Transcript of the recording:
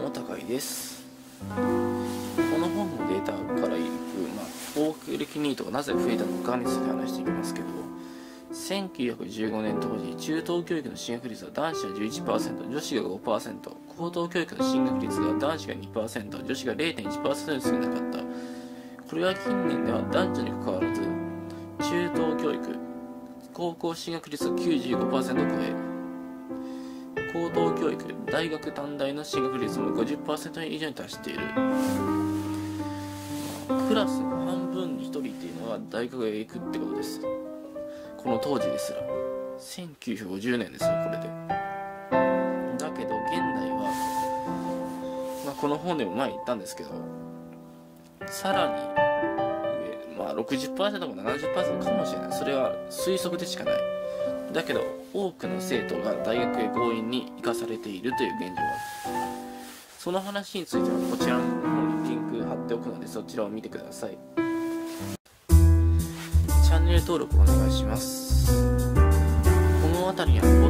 も高いです。この本のデータからいく、高学歴ニートがなぜ増えたのかについて話していきますけど、1915年当時、中等教育の進学率は男子が 11%、女子が 5%、高等教育の進学率が男子が 2%、女子が 0.1% に過ぎなかった。これは近年では男女にかかわらず、中等教育、高校進学率が 95% を超え、高等教育、大学短大の進学率も 50% 以上に達している。クラスの半分に1人っていうのは大学へ行くってことです。この当時ですら。1950年ですよ、これで。だけど現代は、この本でも前言ったんですけど、さらに上、60% か 70% かもしれない。それは推測でしかない。だけど多くの生徒が大学へ強引に行かされているという現状がある。その話についてはこちらの方にリンク貼っておくので、そちらを見てください。チャンネル登録お願いします。この辺りには